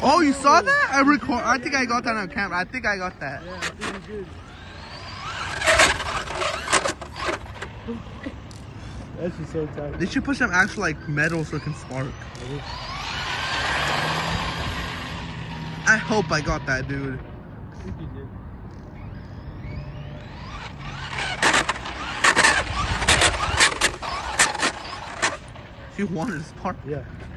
Oh, you saw that? I think I got that on camera. I think I got that. Yeah, I think you did. That's just so tight. They should put some actual like metal so it can spark. I hope I got that, dude. I think you did. If you wanted to spark. Yeah.